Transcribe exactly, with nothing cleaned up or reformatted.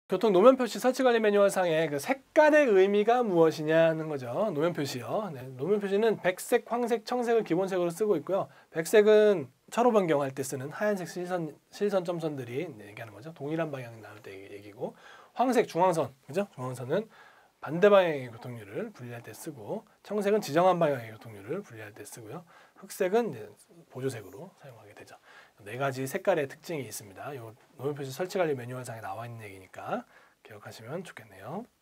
교통 노면 표시 설치 관리 매뉴얼상의 그 색깔의 의미가 무엇이냐는 거죠. 노면 표시요. 네, 노면 표시는 백색, 황색, 청색을 기본색으로 쓰고 있고요. 백색은 차로 변경할 때 쓰는 하얀색 실선, 실선 점선들이 네, 얘기하는 거죠. 동일한 방향 나올 때 얘기고, 황색 중앙선, 그죠? 중앙선은 반대 방향의 교통률을 분리할 때 쓰고, 청색은 지정한 방향의 교통률을 분리할 때 쓰고요. 흑색은 이제 보조색으로 사용하게 되죠. 네 가지 색깔의 특징이 있습니다. 이 노면 표시 설치 관리 매뉴얼상에 나와 있는 얘기니까 기억하시면 좋겠네요.